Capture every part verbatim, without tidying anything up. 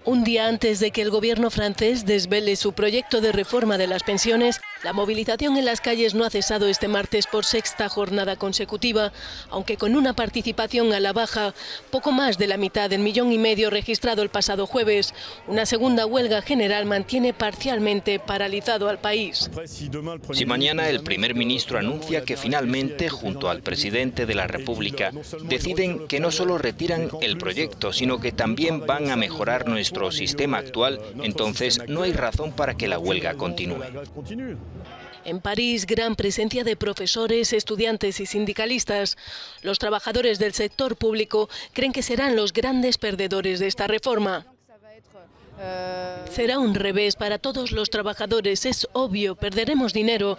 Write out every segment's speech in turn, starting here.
Un día antes de que el gobierno francés desvele su proyecto de reforma de las pensiones, la movilización en las calles no ha cesado este martes por sexta jornada consecutiva, aunque con una participación a la baja, poco más de la mitad del millón y medio registrado el pasado jueves. Una segunda huelga general mantiene parcialmente paralizado al país. Si mañana el primer ministro anuncia que finalmente, junto al presidente de la República, deciden que no solo retiran el proyecto, sino que también van a mejorar nuestro nuestro sistema actual, entonces no hay razón para que la huelga continúe. En París, gran presencia de profesores, estudiantes y sindicalistas. Los trabajadores del sector público creen que serán los grandes perdedores de esta reforma. Será un revés para todos los trabajadores, es obvio, perderemos dinero.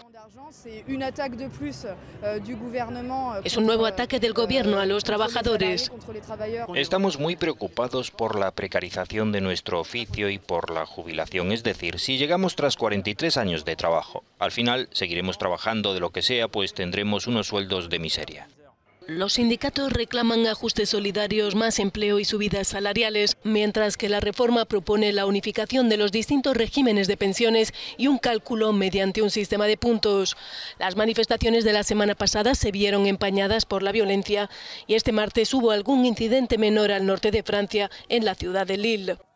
Es un nuevo ataque del gobierno a los trabajadores. Estamos muy preocupados por la precarización de nuestro oficio y por la jubilación, es decir, si llegamos tras cuarenta y tres años de trabajo, al final seguiremos trabajando de lo que sea, pues tendremos unos sueldos de miseria. Los sindicatos reclaman ajustes solidarios, más empleo y subidas salariales, mientras que la reforma propone la unificación de los distintos regímenes de pensiones y un cálculo mediante un sistema de puntos. Las manifestaciones de la semana pasada se vieron empañadas por la violencia y este martes hubo algún incidente menor al norte de Francia, en la ciudad de Lille.